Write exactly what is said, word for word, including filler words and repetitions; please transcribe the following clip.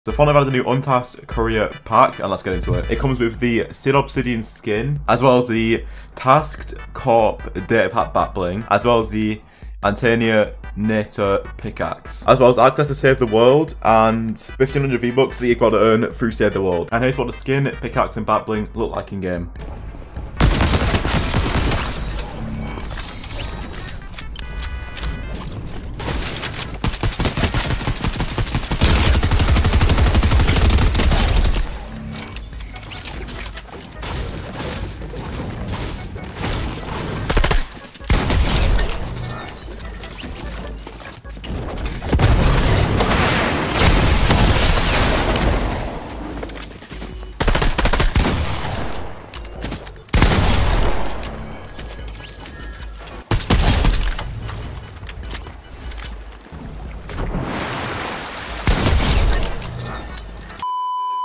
So Fortnite added the new Untask'd Courier pack, and let's get into it. It comes with the S I D OBSIDIAN skin, as well as the Tasked Corp data pack back bling, as well as the Antenna Nator pickaxe, as well as access to Save the World and fifteen hundred V-Bucks that you've got to earn through Save the World. And here's what the skin, pickaxe and back bling look like in game.